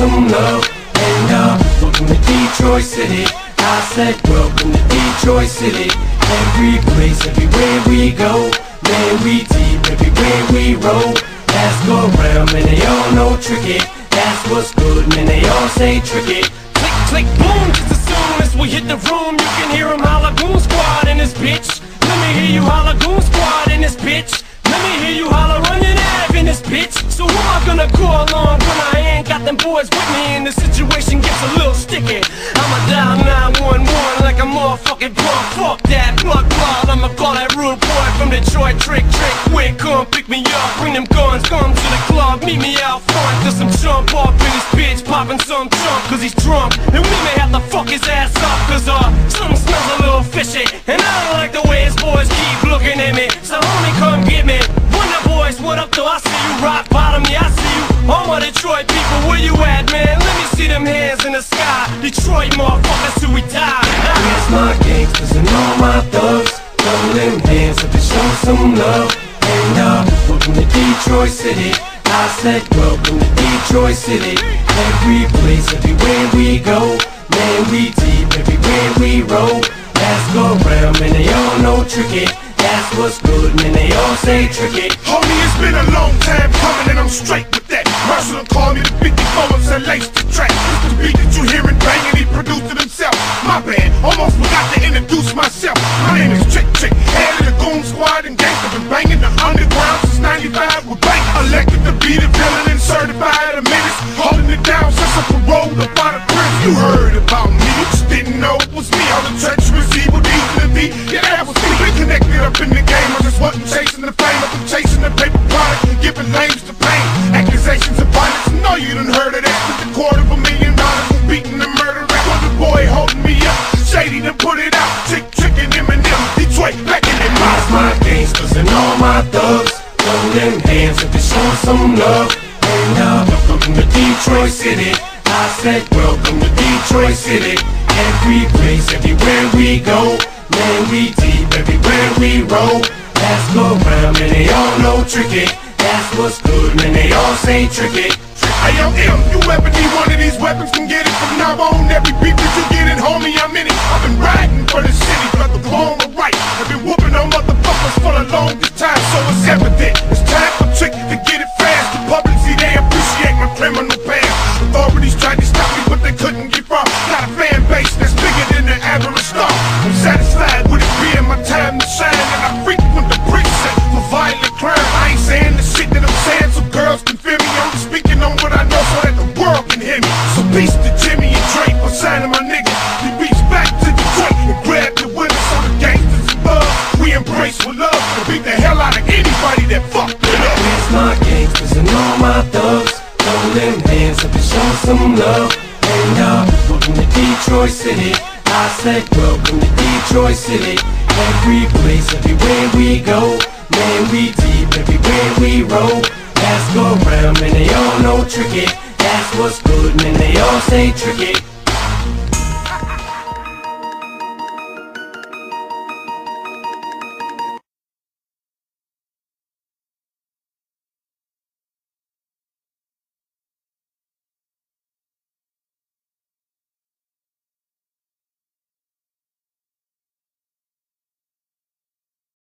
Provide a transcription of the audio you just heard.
some love. And welcome to Detroit City. I said welcome to Detroit City. Every place, everywhere we go, man, we deep everywhere we roll. Ask around, man, they all know tricky. That's what's good, man, they all say tricky. Click, click, boom, just as soon as we hit the room, you can hear 'em holla, Goon Squad in this bitch. Let me hear you holla, Goon Squad in this bitch. Let me hear you holla, running Ave in this bitch. So who am I gonna call on when I ain't got them boys with me and the situation gets a little sticky? I'ma dial 911 like a motherfucking drunk. Fuck that, plug, I'ma call that rude boy from Detroit, trick, quick, come pick me up. Bring them guns, come to the club, meet me out front. There's some chump off in this bitch, popping some chump cause he's drunk. And we may have to fuck his ass up cause something smells a little fishy. And I don't like the way his boys keep looking at me. So homie, come get me. Wonder boys, what up though? I see you, rock bottom, yeah I see you. All my Detroit people, where you at, man? Let me see them hands in the sky. Detroit motherfuckers till we die. Here's my gangsters and all my thugs. Throw them hands up to show some love. And welcome to Detroit City. I said welcome to Detroit City. Every place, everywhere we go, man, we deep everywhere we roll. Ask around, man, they all know tricky. That's what's good, man, they all say tricky. Homie, it's been a long time coming and I'm straight with that. Marshall call me the 54 and said lace the track. It's the beat that you hearin' bangin', he produced it himself. My bad, almost forgot to introduce myself. My name is Trick, head of the Goon Squad and gangsta. Been bangin' the underground since 95 with bank. Elected to be the villain and certified a menace. Holding it down since I paroled up out of prison. You heard about me, you just didn't know it was me. All the treacherous evil deeds in the beat, yeah that was me. Been connected up in the game, I just wasn't chasing the fame. I've been chasing the paper product and giving names to pain. Accusations of violence, no you done heard of that. With $250,000 for beating the murder rap. Was the boy holding me up, Shady to put it out. Trickin' Eminem, Detroit back in their mouth. Here's my gangsters and all my thugs. Throw them hands up to show some love. And welcome to Detroit City. I said welcome to Detroit City. Every place, everywhere we go, man, we deep everywhere we roll. Ask around, man, they all know tricky. That's what's good, man, they all say tricky. I am M, you ever need one of these weapons, can get it from now on. Every beat that you get in, homie, I'm in it. I've been riding for the city, but the wrong or right. I've been whooping on motherfuckers for the longest time, so it's evident. It's time for Trick to get it fast. The public see they appreciate my criminal past. Authorities tried to stop me, but they couldn't get far. Got a fan base that's bigger than the average star. I'm satisfied with it being my time to shine, and I frequent the precinct for violent crime. I ain't saying the shit that I'm saying so girls can feel me. I'm just speaking on what I know so that the world can hear me. So peace to Jimmy and Drake for signing my niggas. We reach back to Detroit and grab the winners. So the gangsters and thugs, we embrace with love and beat the hell out of anybody that fucked it up. Here's my gangsters and all my thugs. Throw them hands up to show some love. And welcome to Detroit City. I said welcome to Detroit City. Every place, everywhere we go, man, we deep everywhere we roll. Ask around, man, they all know tricky. That's what's good, man, they all say tricky.